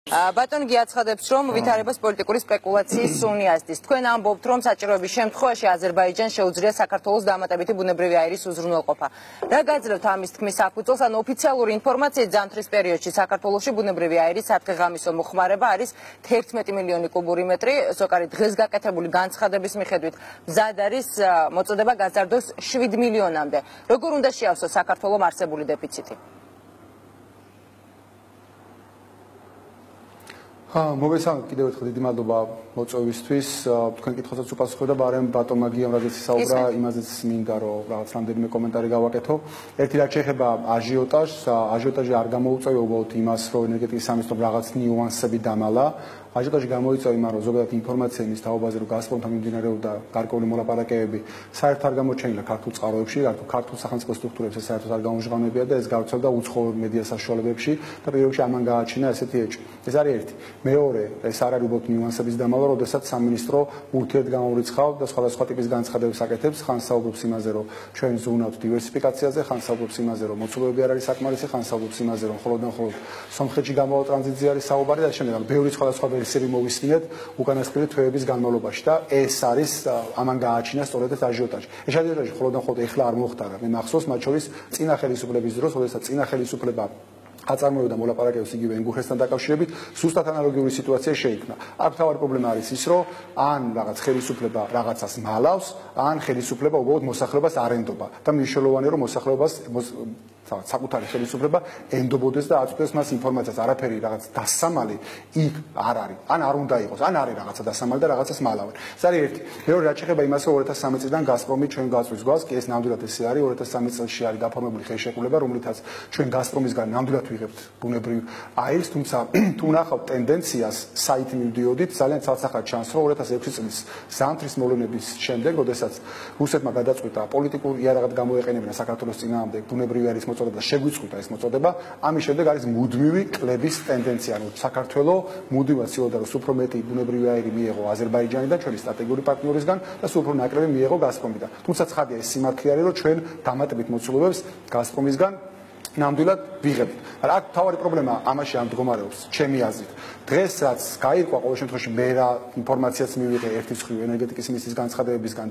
ბატონი გიაცხადებს, რომ ვითარებას პოლიტიკური სპეკულაციის სუნიასდის. თქვენ ამბობთ, რომ საჭიროების შემთხვევაში აზერბაიჯანს შეუძლია საქართველოს დამატებითი ბუნებრივი აირის უზრუნველყოფა. რა გაძლევთ ამის თქმის საფუძველს, ან ოფიციალური ინფორმაციით ზამთრის პერიოდში საქართველოში ბუნებრივი აირის სადღეღამისო მოხმარება არის 11 მილიონი კუბური მეტრი, სოკარი დღეს გაკეთებული განცხადების მიხედვით მზად არის მოწოდება გაზარდოს 7 მილიონამდე. როგორ უნდა შეავსოს საქართველოს არსებული დეფიციტი? მოგესალმებით კიდევ ერთხელ დიდი მადლობა მოწვევისთვის. თქვენ კითხვასაც უპასუხებ და ბარემ ბატონმა გიამ რაზეც ისაუბრა, იმაზეც მინდა რომ რაღაც რამდენიმე კომენტარი გავაკეთო. ერთი რაც შეეხება აჟიოტაჟს, აჟიოტაჟი არ გამოუწევია უბრალოდ იმას, რომ ენერგეტიკის სამინისტრომ რაღაც ნიუანსები დამალა. აჟიოტაჟი გამოიწვია იმან, რომ ზოგადად ინფორმაცია იმის თაობაზე, რომ გაზპრომთან მიმდინარეობდა გარკვეული მოლაპარაკებები, საერთოდ არ გამოჩენილა ქართულ წყაროებში, ქართულ სახელმწიფო სტრუქტურებს ეს საერთოდ არ გაუმჟღავნებია და ეს გავრცელდა უცხოურ მედია საშუალებებში და პირველ რიგში ამან გააჩინა ესეთი ეჭვი. ეს არის ერთი. მეორე, ეს არ არის უბრალოდ ნიუანსების დამალა, როდესაც სამინისტრო ურთიერთგამორიცხავ და სხვადასხვა ტიპის განცხადებებს აკეთებს, ხან საუბრობს იმაზე, რომ ჩვენ ზრუნავთ დივერსიფიკაციაზე, ხან საუბრობს იმაზე, რომ მოცულობები არ არის საკმარისი, ხან საუბრობს იმაზე, რომ მხოლოდ სომხეთში გამოვა ტრანზიტზე არის საუბარი და შემდეგ ბევრი სხვადასხვა ვერსიები მოვისმინეთ უკანასკნელი თვეების განმავლობაში და ეს არის ამან გააჩინა სწორედ ეს აჟიოტაჟი. ეს აჟიოტაჟი მხოლოდ ეხლა არ მოხდარა. მე მახსოვს მათ შორის წინა ხელისუფლების დროს, როდესაც წინა ხელისუფლება აწარმოებდა მოლაპარაკებებს იგივე ენგურხესთან დაკავშირებით, ზუსტად ანალოგიური სიტუაცია შეიქმნა. აქ თავარი პრობლემა არის ის, რომ ან რაღაც ხელისუფლება რაღაცას მალავს, ან ხელისუფლება უბრალოდ მოსახლეობას არენდობა და მნიშვნელოვანია რომ მოსახლეობას საკუთარი ხელისუფლება ენდობოდეს და აწვდეს მას ინფორმაციას. არაფერი რაღაც დასამალი იქ არ არის. ან არ უნდა იყოს, ან არის რაღაცა დასამალი და რაღაცას მალავენ. ეს არის ერთი. მეორე რაც შეეხება იმას, რომ 2013 წლიდან გაზპრომი ჩვენ გაწვის გვას, კი ეს ნამდვილად ესე არის. 2013 წელს არის გაფორმებული ხელშეკრულება, რომლითაც ჩვენ გაზპრომისგან ნამდვილად ვიღებთ ბუნებრივ აირს, თუმცა თუ ნახავთ ტენდენციას, საით მივდიოდით, ძალიან ცალსახად ჩანს, რომ 2006 წლის ზამთრის მოვლენების შემდეგ, როდესაც რუსეთმა გადაწყვიტა პოლიტიკური იარაღად გამოეყენებინა საქართველოს წინააღმდეგ ბუნებრივი აირის მოწოდება, შეგვიწყვიტა ეს მოწოდება, ამის შემდეგ არის მუდმივი კლების ტენდენცია, ანუ საქართველოს მუდმივად ცდილობდა, რომ უფრო მეტი ბუნებრივი აირი მიეღო აზერბაიჯანიდან, ჩვენი სტრატეგიული პარტნიორისგან და უფრო ნაკლები მიეღო გაზპრომიდან. თუმცა ცხადია ეს სიმართლე არის, რომ ჩვენ დამატებით მოცულობებს გაზპრომისგან ნამდვილად ვიღებთ. აქ თავარი პრობლემა ამაში არ მდგომარეობს, ჩემი აზრით. დღეს რაც გაირკვა ყოველ შემთხვევაში მე რა ინფორმაციაც მივიღე ერთი მხრივ ენერგეტიკის მინისტრის განცხადებებისგან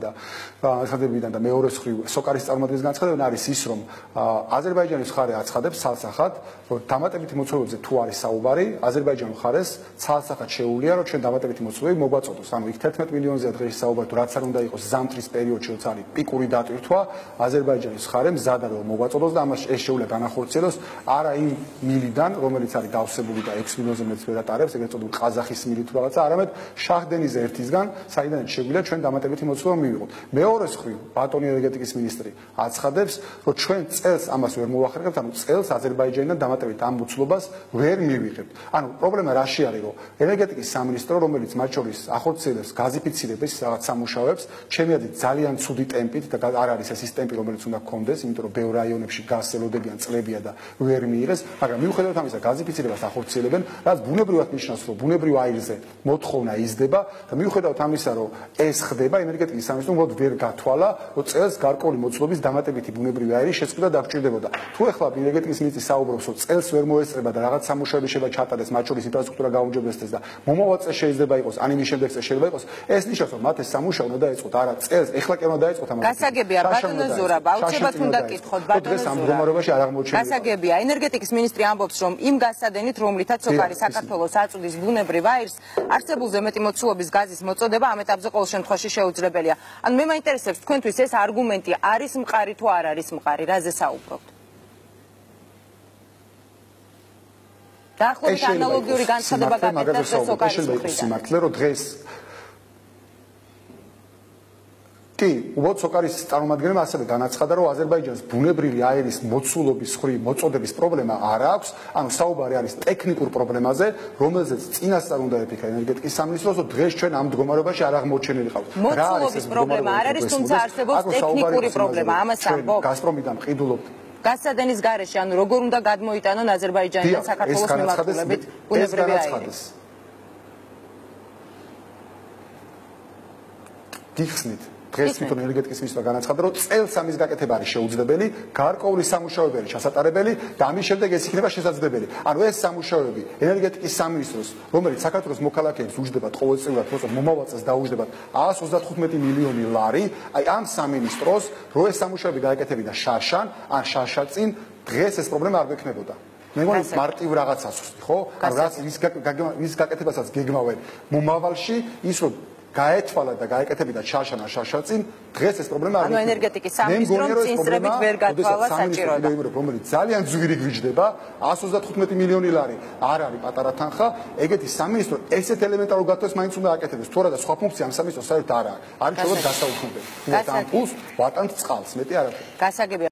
და მეორე მხრივ სოკარის წარმომადგენლის განცხადებიდან არის ის, რომ აზერბაიჯანის მხარე აცხადებს ცალსახად, რომ დამატებითი მოცულობებზე თუ არის საუბარი, აზერბაიჯანის მხარეს ცალსახად შეუძლია, რომ ჩვენ დამატებითი მოცულობები მოგვაწოდოს. ანუ იქ 11 მილიონზე დღეს საუბარი, თუ რაც არ უნდა იყოს ზამთრის პერიოდში, როცა არის პიკური დატვირთვა, აზერბაიჯანის მხარე მზად არის რომ მოგვაწოდოს და ამას ეს შეუძლია განახორციელოს არა იმ მილიდან, რომელიც არის დავსებული და 6 მილიონზე მეც ვერ ატარებს, ეგრეთ წოდებული ყაზახის მილი თუ რაღაცა, არამედ შაჰდენიზ ერთისგან, საიდანაც შეგვიძლია ჩვენ დამატებითი მოცულობა მივიღოთ. მეორე მხრივ, ბატონი ენერგეტიკის მინისტრი აცხადებს, რომ ჩვენ წელს ამას ვერ მოვახერხებთ, ანუ წელს აზერბაიჯანიდან დამატებით ამ მოცულობას ვერ მივიღებთ. ანუ პრობლემა რაში არის, რომ ენერგეტიკის სამინისტრო, რომელიც მათ შორის ახორციელებს გაზიფიცირების რაღაც სამუშაოებს, ჩემი აზრით ძალიან ცუდი ტემპით და არ არის ეს ტემპი, რომელიც უნდა გქონდეს, იმიტომ რომ ბევრ რაიონებში გასელოდებიან წლებია და ვერ მიიღეს, მაგრამ მიუხედავად ამისა გაზიფიცირებას ახორციელებენ, რაც ბუნებრივად ნიშნავს, რომ ბუნებრივ აირზე მოთხოვნა იზრდება და მიუხედავად ამისა, რომ ეს ხდება, ენერგეტიკის სამინისტრომ უბრალოდ ვერ გათვალა, რომ წელს გარკვეული მოცულობის დამატებითი ბუნებრივი აირის შეწყვეტა დაგჭირდებოდა. თუ ეხლა ენერგეტიკის მინისტრი საუბრობს, რომ წელს ვერ მოესწრება და რაღაც სამუშაოები შეიძლება ჩატარდეს, მათ შორის ინფრასტრუქტურა გაუმჯობესდეს და მომავალ წელს შეიძლება იყოს, ან იმის შემდეგ წელს შეიძლება იყოს, ეს ნიშნავს, რომ მათ ეს სამუშაო უნდა დაეწყოთ, არა წელს, ეხლა კი უნდა დაეწყოთ ამას. გასაგებია, ბატონო ზურაბ, აუცილებლად უნდა გითხოთ, ბატონო ზურაბ. გასაგებია, ენერგეტიკის მინისტრი ამბობს, რომ იმ გასადენით, რომლითაც სოკარი საქართველოს აწვდის ბუნებრივ აირს, არსებულზე მეტი მოცულობის გაზის მოწოდება ამ ეტაპზე ყოველ შემთხვევაში შეუძლებელია. ანუ მე მაინტერესებს თქვენთვის ეს არგუმენტი არის მყარი თუ არ არის მყარი, რაზე საუბრობთ? დაახლოებით ანალოგიური განცხადება გაკეთდა სოკარის სიმართლე, რომ დღეს კი, უბრალოდ სოკარის წარმომადგენელმა ასევე განაცხადა, რომ აზერბაიჯანს ბუნებრივი აირის მოცულობის მხრივ მოწოდების პრობლემა არ აქვს, ანუ საუბარი არის ტექნიკურ პრობლემაზე, რომელზეც წინასწარ უნდა ეფიქრა ენერგეტიკის სამინისტროს, რომ დღეს ჩვენ ამ მდგომარეობაში არ აღმოჩენილი ხავთ. მოცულობის პრობლემა არ არის, თუმცა არსებობს ტექნიკური პრობლემა, ამას ამბობ. გაზპრომიდან ყიდულობთ გასადენის გარეშე, ანუ როგორ უნდა გადმოიტანონ აზერბაიჯანიდან საქართველოს მიმართულებით ბუნებრივი აირი. გიხსნით დღეს თვითონ ენერგეტიკის მინისტრმა განაცხადა, რომ წელს ამის გაკეთება არის შეუძლებელი, გარკვეული სამუშაოები არის ჩასატარებელი და ამის შემდეგ ეს იქნება შესაძლებელი. ანუ ეს სამუშაოები ენერგეტიკის სამინისტროს, რომელიც საქართველოს მოქალაქეებს უჯდებათ ყოველწლიურად, თორსა მომავალ წელს დაუჯდებათ 135 მილიონი ლარი, აი ამ სამინისტროს რო ეს სამუშაოები გააკეთებინა შარშან, ან შარშაწინ, დღეს ეს პრობლემა არ გვექნებოდა. მე მგონი მარტივ რაღაცას ვსვი, ხო? ანუ რაც ის გაკეთებასაც გეგმავენ მომავალში, ის რომ გაეთვალა და გაეკეთებინა შარშან შარშაწინ, დღეს ეს პრობლემა არ ანუ ენერგეტიკის სამინისტრომ წინსწრებით ვერ გათვალა საჭიროება. რომელიც ძალიან ძვირი გვიჯდება, 135 მილიონი ლარი არ არის პატარა თანხა, ეგეთი სამინისტრო ესეთ ელემენტარულ გათვალას მაინც უნდა აკეთებდეს. თუ არა და სხვა ფუნქცია ამ სამინისტროს საერთოდ არ არის. არის შეიძლება დასაუქმებელი. ამ პულს ვატანთ წყალს, მეტი არაფერი. გასაგებია